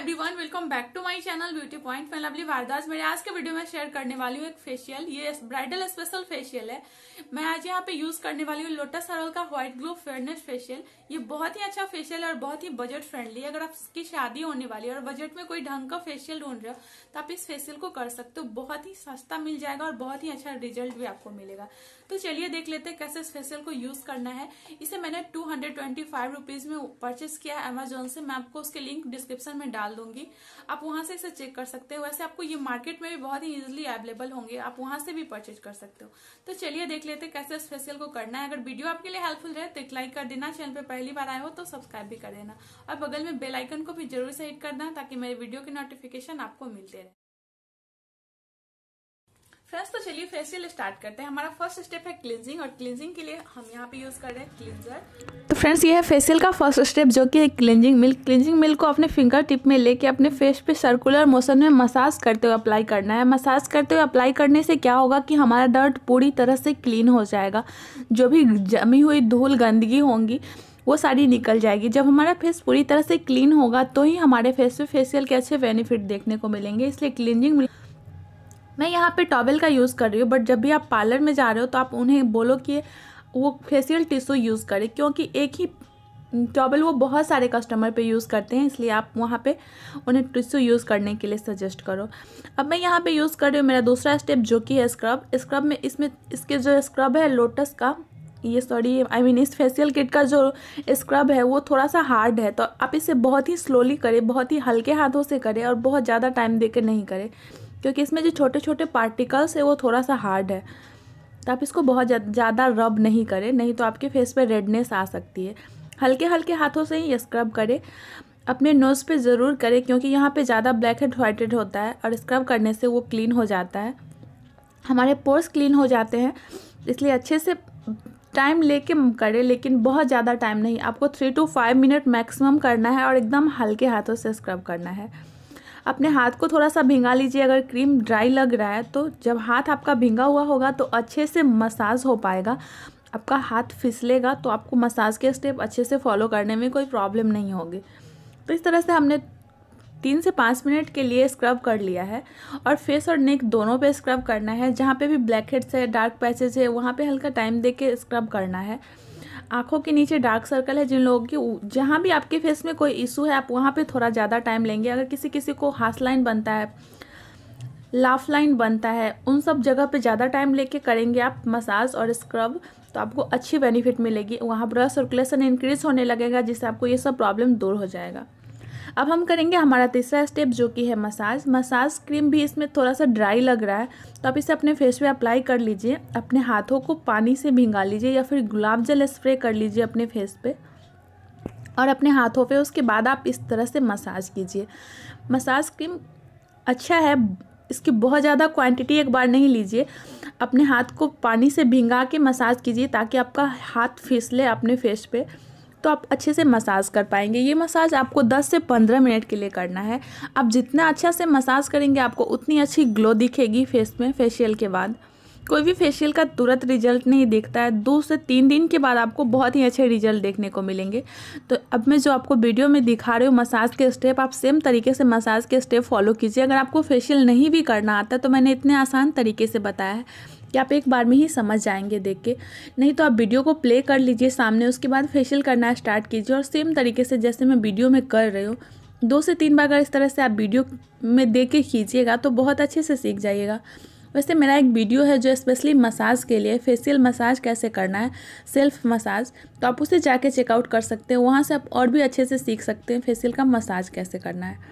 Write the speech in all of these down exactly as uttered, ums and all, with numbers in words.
Everyone, welcome back to my channel beauty point. मैं lovely वारदास। मेरे आज के वीडियो में शेयर करने वाली हूँ एक फेशियल। ये ब्राइडल स्पेशल फेशियल है। मैं आज यहाँ पे यूज करने वाली हूँ लोटस हर्बल का व्हाइट ग्लो फेयरनेस फेशियल। ये बहुत ही अच्छा फेशियल है और बहुत ही बजट फ्रेंडली है। अगर आपकी शादी होने वाली है और बजट में कोई ढंग का फेशियल ढूंढ रहे हो तो आप इस फेशियल को कर सकते हो। बहुत ही सस्ता मिल जाएगा और बहुत ही अच्छा रिजल्ट भी आपको मिलेगा। तो चलिए देख लेते हैं कैसे इस फेशियल को यूज करना है। इसे मैंने two hundred twenty five rupees में परचेस किया अमेजोन से। मैं आपको उसके लिंक डिस्क्रिप्शन में डाल दूंगी, आप वहां से इसे चेक कर सकते हो। वैसे आपको ये मार्केट में भी बहुत ही इजीली अवेलेबल होंगे, आप वहां से भी परचेज कर सकते हो। तो चलिए देख लेते हैं कैसे इस फेशियल को करना है। अगर वीडियो आपके लिए हेल्पफुल रहे तो एक लाइक कर देना, चैनल पे पहली बार आए हो तो सब्सक्राइब भी कर देना और बगल में बेल आइकन को भी जरूर से हिट करना ताकि मेरे वीडियो की नोटिफिकेशन आपको मिलते रहे। फ्रेंड्स, तो चलिए फेशियल स्टार्ट करते हैं। हमारा फर्स्ट स्टेप है क्लींजिंग और क्लींजिंग के लिए हम यहाँ पे यूज कर रहे हैं क्लींजर। तो फ्रेंड्स, ये है फेशियल का फर्स्ट स्टेप जो कि क्लींजिंग मिल्क। क्लींजिंग मिल्क को अपने फिंगर टिप में लेके अपने फेस पे सर्कुलर मोशन में मसाज करते हुए अप्लाई करना है। मसाज करते हुए अप्लाई करने से क्या होगा कि हमारा डर्ट पूरी तरह से क्लीन हो जाएगा। जो भी जमी हुई धूल गंदगी होंगी वो सारी निकल जाएगी। जब हमारा फेस पूरी तरह से क्लीन होगा तो ही हमारे फेस पे फेशियल के अच्छे बेनिफिट देखने को मिलेंगे। इसलिए क्लींजिंग मिल्क मैं यहाँ पे टॉवेल का यूज़ कर रही हूँ, बट जब भी आप पार्लर में जा रहे हो तो आप उन्हें बोलो कि वो फेशियल टिश्यू यूज़ करें, क्योंकि एक ही टॉवेल वो बहुत सारे कस्टमर पे यूज़ करते हैं, इसलिए आप वहाँ पे उन्हें टिश्यू यूज़ करने के लिए सजेस्ट करो। अब मैं यहाँ पे यूज़ कर रही हूँ मेरा दूसरा स्टेप जो कि है स्क्रब। स्क्रब में इसमें इसके जो स्क्रब है लोटस का, ये सॉरी आई मीन इस फेशियल किट का जो स्क्रब है वो थोड़ा सा हार्ड है, तो आप इसे बहुत ही स्लोली करें, बहुत ही हल्के हाथों से करें और बहुत ज़्यादा टाइम देकर नहीं करें, क्योंकि इसमें जो छोटे छोटे पार्टिकल्स है वो थोड़ा सा हार्ड है। तो आप इसको बहुत ज़्यादा रब नहीं करें, नहीं तो आपके फेस पे रेडनेस आ सकती है। हल्के हल्के हाथों से ही स्क्रब करें। अपने नोज़ पे ज़रूर करें, क्योंकि यहाँ पे ज़्यादा ब्लैक हेड व्हाइट हेड होता है और स्क्रब करने से वो क्लीन हो जाता है, हमारे पोर्स क्लीन हो जाते हैं। इसलिए अच्छे से टाइम लेके करें, लेकिन बहुत ज़्यादा टाइम नहीं, आपको three two five minute maximum करना है और एकदम हल्के हाथों से स्क्रब करना है। अपने हाथ को थोड़ा सा भिंगा लीजिए। अगर क्रीम ड्राई लग रहा है तो जब हाथ आपका भिंगा हुआ होगा तो अच्छे से मसाज हो पाएगा। आपका हाथ फिसलेगा तो आपको मसाज के स्टेप अच्छे से फॉलो करने में कोई प्रॉब्लम नहीं होगी। तो इस तरह से हमने तीन से पाँच मिनट के लिए स्क्रब कर लिया है और फेस और नेक दोनों पे स्क्रब करना है। जहाँ पे भी ब्लैक हेड्स है, डार्क पैचेज है, वहाँ पे हल्का टाइम दे के स्क्रब करना है। आँखों के नीचे डार्क सर्कल है, जिन लोगों की जहाँ भी आपके फेस में कोई इशू है आप वहाँ पे थोड़ा ज़्यादा टाइम लेंगे। अगर किसी किसी को हाथ लाइन बनता है, लाफ लाइन बनता है, उन सब जगह पे ज़्यादा टाइम लेके करेंगे आप मसाज और स्क्रब तो आपको अच्छी बेनिफिट मिलेगी। वहाँ ब्लड सर्कुलेशन इंक्रीज होने लगेगा, जिससे आपको ये सब प्रॉब्लम दूर हो जाएगा। अब हम करेंगे हमारा तीसरा स्टेप जो कि है मसाज। मसाज क्रीम भी इसमें थोड़ा सा ड्राई लग रहा है तो आप इसे अपने फेस पे अप्लाई कर लीजिए। अपने हाथों को पानी से भिंगा लीजिए या फिर गुलाब जल स्प्रे कर लीजिए अपने फेस पे और अपने हाथों पे। उसके बाद आप इस तरह से मसाज कीजिए। मसाज क्रीम अच्छा है, इसकी बहुत ज़्यादा क्वांटिटी एक बार नहीं लीजिए। अपने हाथ को पानी से भिंगा के मसाज कीजिए ताकि आपका हाथ फिसले अपने फेस पे, तो आप अच्छे से मसाज कर पाएंगे। ये मसाज आपको दस से पंद्रह मिनट के लिए करना है। आप जितना अच्छा से मसाज करेंगे आपको उतनी अच्छी ग्लो दिखेगी फेस में। फेशियल के बाद कोई भी फेशियल का तुरंत रिजल्ट नहीं दिखता है, दो से तीन दिन के बाद आपको बहुत ही अच्छे रिजल्ट देखने को मिलेंगे। तो अब मैं जो आपको वीडियो में दिखा रही हूँ मसाज के स्टेप, आप सेम तरीके से मसाज के स्टेप फॉलो कीजिए। अगर आपको फेशियल नहीं भी करना आता तो मैंने इतने आसान तरीके से बताया है कि आप एक बार में ही समझ जाएंगे देख के। नहीं तो आप वीडियो को प्ले कर लीजिए सामने, उसके बाद फेशियल करना स्टार्ट कीजिए और सेम तरीके से जैसे मैं वीडियो में कर रही हूँ दो से तीन बार अगर इस तरह से आप वीडियो में देख के कीजिएगा तो बहुत अच्छे से सीख जाइएगा। वैसे मेरा एक वीडियो है जो स्पेशली मसाज के लिए, फेशियल मसाज कैसे करना है, सेल्फ मसाज, तो आप उसे जाके चेकआउट कर सकते हैं। वहाँ से आप और भी अच्छे से सीख सकते हैं फेशियल का मसाज कैसे करना है।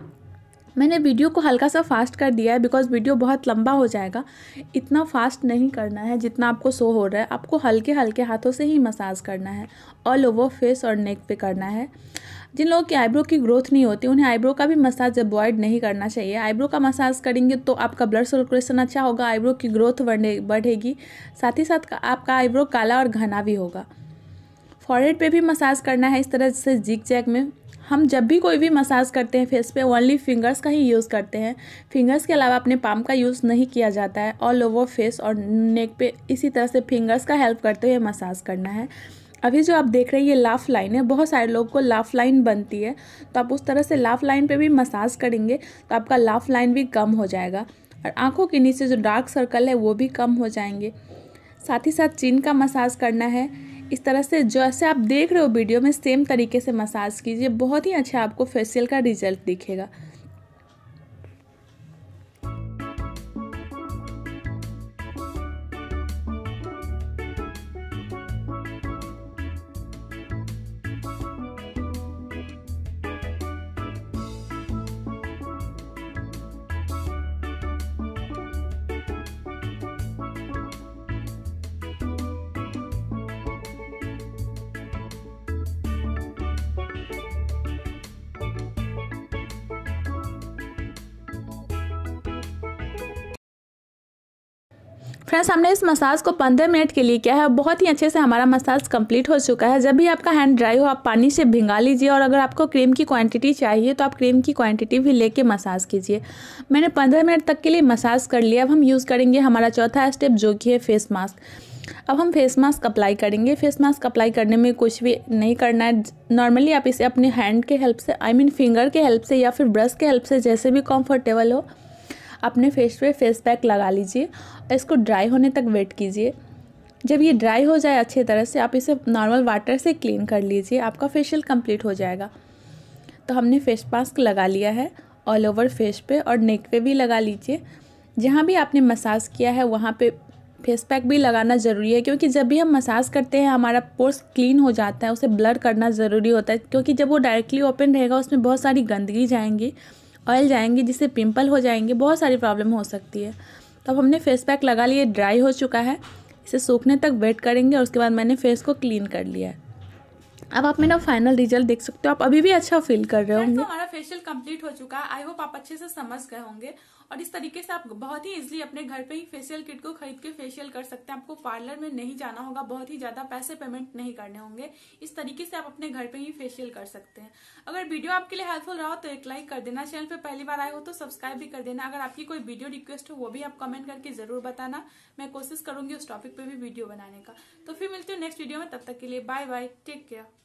मैंने वीडियो को हल्का सा फास्ट कर दिया है बिकॉज वीडियो बहुत लंबा हो जाएगा। इतना फास्ट नहीं करना है जितना आपको शो हो रहा है, आपको हल्के हल्के हाथों से ही मसाज करना है। ऑल ओवर फेस और नेक पे करना है। जिन लोगों की आईब्रो की ग्रोथ नहीं होती उन्हें आईब्रो का भी मसाज अवॉइड नहीं करना चाहिए। आईब्रो का मसाज करेंगे तो आपका ब्लड सर्कुलेशन अच्छा होगा, आईब्रो की ग्रोथ बढ़ेगी, साथ ही साथ आपका आईब्रो काला और घना भी होगा। फॉरहेड पे भी मसाज करना है इस तरह से जिग जैग में। हम जब भी कोई भी मसाज करते हैं फेस पे ओनली फिंगर्स का ही यूज़ करते हैं। फिंगर्स के अलावा अपने पाम का यूज़ नहीं किया जाता है। ऑल ओवर फेस और नेक पे इसी तरह से फिंगर्स का हेल्प करते हुए मसाज करना है। अभी जो आप देख रहे हैं ये लाफ लाइन है, बहुत सारे लोगों को लाफ लाइन बनती है, तो आप उस तरह से लाफ लाइन पे भी मसाज करेंगे तो आपका लाफ लाइन भी कम हो जाएगा और आंखों के नीचे जो डार्क सर्कल है वो भी कम हो जाएंगे। साथ ही साथ चिन का मसाज करना है। इस तरह से जैसे आप देख रहे हो वीडियो में सेम तरीके से मसाज कीजिए, बहुत ही अच्छा आपको फेशियल का रिजल्ट दिखेगा। फ्रेंड्स, हमने इस मसाज को पंद्रह मिनट के लिए किया है, बहुत ही अच्छे से हमारा मसाज कंप्लीट हो चुका है। जब भी आपका हैंड ड्राई हो आप पानी से भिंगा लीजिए और अगर आपको क्रीम की क्वांटिटी चाहिए तो आप क्रीम की क्वांटिटी भी लेके मसाज कीजिए। मैंने पंद्रह मिनट तक के लिए मसाज कर लिया। अब हम यूज़ करेंगे हमारा चौथा स्टेप जो कि है फेस मास्क। अब हम फेस मास्क अप्लाई करेंगे। फेस मास्क अप्लाई करने में कुछ भी नहीं करना है। नॉर्मली आप इसे अपने हैंड के हेल्प से, आई मीन फिंगर के हेल्प से या फिर ब्रश के हेल्प से, जैसे भी कंफर्टेबल हो, अपने फेस पे फेस पैक लगा लीजिए और इसको ड्राई होने तक वेट कीजिए। जब ये ड्राई हो जाए अच्छी तरह से आप इसे नॉर्मल वाटर से क्लीन कर लीजिए, आपका फेशियल कंप्लीट हो जाएगा। तो हमने फेस मास्क लगा लिया है ऑल ओवर फेस पे और नेक पे भी लगा लीजिए। जहाँ भी आपने मसाज किया है वहाँ पे फेस पैक भी लगाना ज़रूरी है, क्योंकि जब भी हम मसाज करते हैं हमारा पोर्स क्लीन हो जाता है, उसे ब्लर करना ज़रूरी होता है, क्योंकि जब वो डायरेक्टली ओपन रहेगा उसमें बहुत सारी गंदगी जाएंगी, ऑयल जाएंगे, जिससे पिंपल हो जाएंगे, बहुत सारी प्रॉब्लम हो सकती है। तो अब हमने फेस पैक लगा लिया, ड्राई हो चुका है, इसे सूखने तक वेट करेंगे और उसके बाद मैंने फेस को क्लीन कर लिया है। अब आप मेरा फाइनल रिजल्ट देख सकते हो, आप अभी भी अच्छा फील कर रहे होंगे। तो हमारा फेशियल कंप्लीट हो चुका है। आई होप आप अच्छे से समझ गए होंगे और इस तरीके से आप बहुत ही इजीली अपने घर पे ही फेशियल किट को खरीद के फेशियल कर सकते हैं। आपको पार्लर में नहीं जाना होगा, बहुत ही ज्यादा पैसे पेमेंट नहीं करने होंगे। इस तरीके से आप अपने घर पे ही फेशियल कर सकते हैं। अगर वीडियो आपके लिए हेल्पफुल रहा तो एक लाइक कर देना, चैनल पे पहली बार आए हो तो सब्सक्राइब भी कर देना। अगर आपकी कोई वीडियो रिक्वेस्ट हो वो भी आप कमेंट करके जरूर बताना, मैं कोशिश करूंगी उस टॉपिक पे भी वीडियो बनाने का। तो फिर मिलती हूँ नेक्स्ट वीडियो में, तब तक के लिए बाय बाय, टेक केयर।